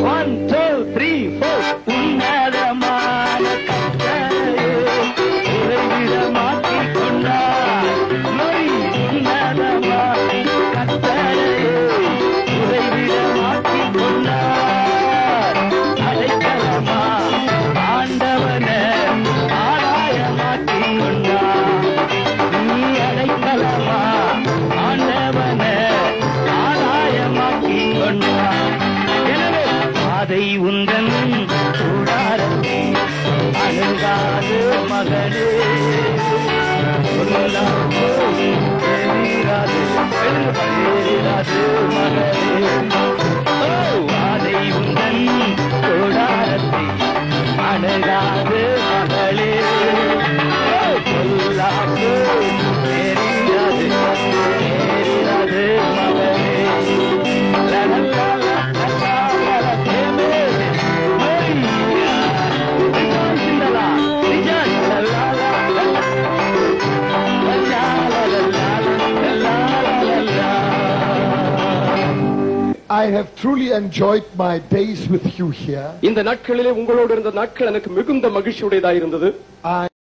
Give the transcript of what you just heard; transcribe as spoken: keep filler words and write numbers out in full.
One, two, three, four. உன்னதமான கர்த்தரையே உறைவிடமாக்கிக் கொண்டார். நொய் உன்னதமான கர்த்தரையே உறைவிடமாக்கிக் கொண்டார். அடைக்கலமா ஆண்டவனே ஆதாயமாக்கிக் கொண்டார். நீ அடைக்கலமா ஆண்டவனே ஆதாயமாக்கிக் கொண்டார். எனவே அதை உந்தன் கூடாரத்தை அணுகாது மகளே சொல்லாது தெரியாது தெரியாது மகளே. ஓ அதை உந்தன் கூடாரத்தை அணுகாது மகளே சொல்லாது தெரியாது தெரியாது மகளே. லலலா I have truly enjoyed my days with you here. இந்த நாட்களிலே உங்களோடு இருந்த நாட்கள் எனக்கு மிகுந்த மகிழ்ச்சியுடையதாக இருந்தது. I